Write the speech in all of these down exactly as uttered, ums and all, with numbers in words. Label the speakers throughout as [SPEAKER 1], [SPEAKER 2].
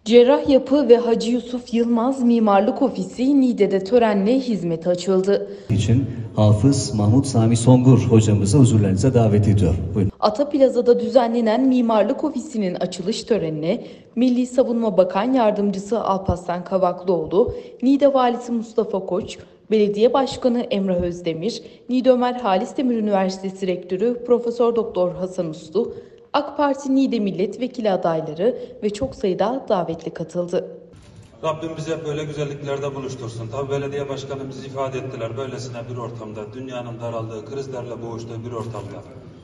[SPEAKER 1] Cerrah Yapı ve Hacı Yusuf Yılmaz Mimarlık Ofisi Niğde'de törenle hizmete açıldı.
[SPEAKER 2] için Hafız Mahmut Sami Songur hocamızı huzurlarınıza davet ediyor. Buyurun.
[SPEAKER 1] Ata Plaza'da düzenlenen Mimarlık Ofisi'nin açılış törenine Milli Savunma Bakan Yardımcısı Alparslan Kavaklıoğlu, Niğde Valisi Mustafa Koç, Belediye Başkanı Emrah Özdemir, Niğde Ömer Halis Demir Üniversitesi Rektörü Profesör Doktor Hasan Uslu, AK Parti Niğde Milletvekili adayları ve çok sayıda davetli katıldı.
[SPEAKER 3] Rabbim bize böyle güzelliklerde buluştursun. Tabii belediye başkanımız ifade ettiler. Böylesine bir ortamda, dünyanın daraldığı, krizlerle boğuştuğu bir ortamda,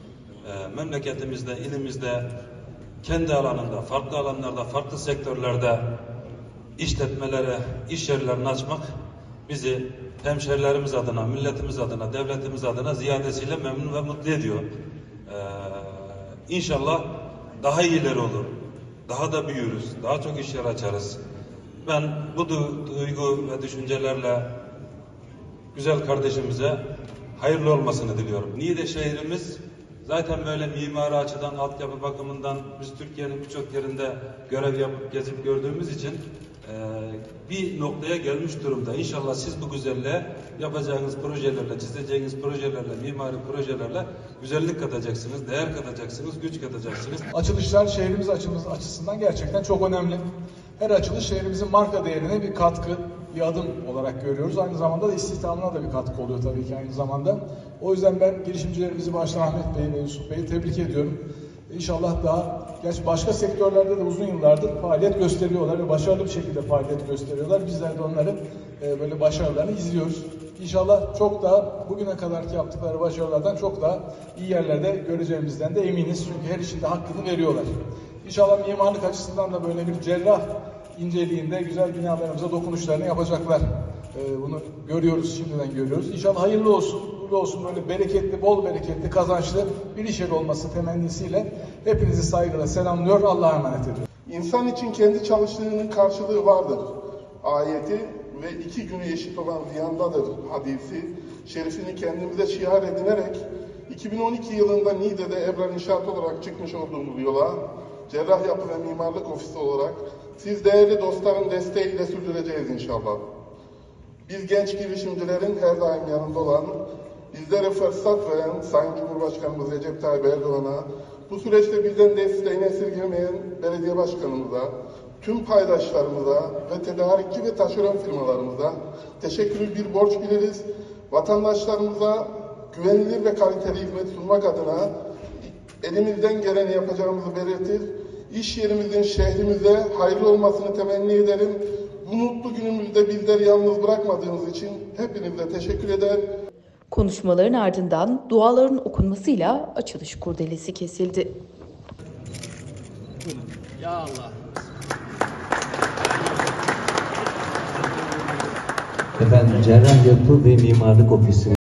[SPEAKER 3] e, memleketimizde, ilimizde, kendi alanında, farklı alanlarda, farklı sektörlerde işletmelere, iş yerlerini açmak bizi hemşerilerimiz adına, milletimiz adına, devletimiz adına ziyadesiyle memnun ve mutlu ediyor. Ee, İnşallah daha iyileri olur, daha da büyürüz, daha çok iş yer açarız. Ben bu duygu ve düşüncelerle güzel kardeşimize hayırlı olmasını diliyorum. Niğde şehrimiz zaten böyle mimari açıdan, altyapı bakımından biz Türkiye'nin birçok yerinde görev yapıp gezip gördüğümüz için e, bir noktaya gelmiş durumda. İnşallah siz bu güzelliğe yapacağınız projelerle, çizeceğiniz projelerle, mimari projelerle güzellik katacaksınız, değer katacaksınız, güç katacaksınız.
[SPEAKER 4] Açılışlar şehrimiz açısından gerçekten çok önemli. Her açılış şehrimizin marka değerine bir katkı, bir adım olarak görüyoruz. Aynı zamanda da istihdamına da bir katkı oluyor tabii ki aynı zamanda. O yüzden ben girişimcilerimizi başta Ahmet Bey ve Yusuf Bey'i tebrik ediyorum. İnşallah daha, gerçi başka sektörlerde de uzun yıllardır faaliyet gösteriyorlar ve başarılı bir şekilde faaliyet gösteriyorlar. Bizler de onların e, böyle başarılarını izliyoruz. İnşallah çok daha bugüne kadarki yaptıkları başarılardan çok daha iyi yerlerde göreceğimizden de eminiz. Çünkü her işinde hakkını veriyorlar. İnşallah mimarlık açısından da böyle bir cerrah inceliğinde güzel binalarımıza dokunuşlarını yapacaklar. Ee, bunu görüyoruz, şimdiden görüyoruz. İnşallah hayırlı olsun, uğurlu olsun, böyle bereketli, bol bereketli, kazançlı bir iş yeri olması temennisiyle hepinizi saygıyla selamlıyor, Allah'a emanet ediyorum.
[SPEAKER 5] İnsan için kendi çalıştığının karşılığı vardır ayeti ve iki günü eşit olan ziyandadır hadisi şerifini kendimize şiar edinerek iki bin on iki yılında Niğde'de Ebrar İnşaat olarak çıkmış olduğumuz yola Cerrah Yapı ve Mimarlık Ofisi olarak siz değerli dostların desteğiyle sürdüreceğiz inşallah. Biz genç girişimcilerin her daim yanında olan, bizlere fırsat veren Sayın Cumhurbaşkanımız Recep Tayyip Erdoğan'a, bu süreçte bizden desteğini esirgemeyen belediye başkanımıza, tüm paydaşlarımıza ve tedarikçi ve taşeron firmalarımıza teşekkürlü bir borç biliriz. Vatandaşlarımıza güvenilir ve kaliteli hizmet sunmak adına elimizden geleni yapacağımızı belirtir. İş yerimizin şehrimize hayırlı olmasını temenni ederim. Bu mutlu günümüzde bizleri yalnız bırakmadığınız için hepinize teşekkür eder.
[SPEAKER 1] Konuşmaların ardından duaların okunmasıyla açılış kurdelesi kesildi.
[SPEAKER 6] Ya Allah.
[SPEAKER 2] Efendim Cerrah Yapı ve Mimarlık Ofisi